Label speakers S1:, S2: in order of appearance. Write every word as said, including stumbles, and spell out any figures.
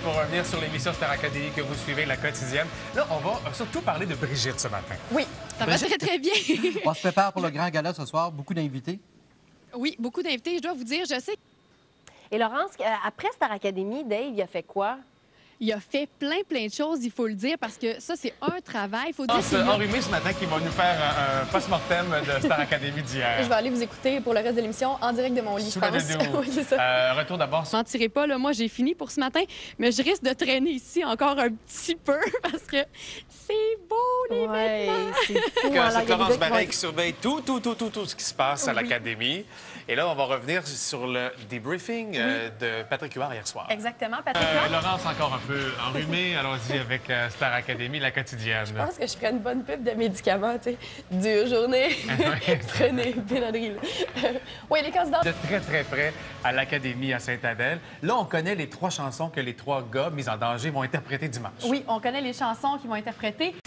S1: pour revenir sur l'émission Star Academy que vous suivez, la quotidienne. Là, on va surtout parler de Brigitte ce matin.
S2: Oui, ça va très, très bien.
S3: On se prépare pour le grand gala ce soir. Beaucoup d'invités.
S2: Oui, beaucoup d'invités. Je dois vous dire, je sais.
S4: Et Laurence, après Star Academy, Dave, il a fait quoi?
S2: Il a fait plein, plein de choses, il faut le dire, parce que ça, c'est un travail. Il faut dire
S1: C'est enrhumé ce matin qui va nous faire un, un post-mortem de Star Academy d'hier.
S5: Je vais aller vous écouter pour le reste de l'émission en direct de mon lit,
S1: Sous
S5: je
S1: la
S5: pense.
S1: vidéo.
S5: Oui, c'est ça.
S1: Euh, retour d'abord.
S2: Je mentirez pas, là, moi, j'ai fini pour ce matin, mais je risque de traîner ici encore un petit peu parce que c'est beau, les
S4: Ouais,
S2: vêtements.
S4: c'est fou. hein,
S1: C'est
S4: la
S1: Florence
S4: Galiba qui
S1: Barret
S4: va-
S1: qui surveille tout, tout, tout, tout, tout ce qui se passe à
S2: Oui.
S1: l'Académie. Et là, on va revenir sur le debriefing euh, de Patrick Huard hier soir.
S5: Exactement, Patrick.
S1: Euh, Laurence, encore un peu enrhumée. Allons-y avec euh, Star Academy, la quotidienne.
S5: Je pense que je ferais une bonne pub de médicaments, tu sais. Dure journée. Prenez Benadryl. Oui, les candidats.
S1: De très, très près à l'Académie à Sainte-Adèle. Là, on connaît les trois chansons que les trois gars mis en danger vont interpréter dimanche.
S5: Oui, on connaît les chansons qui vont interpréter.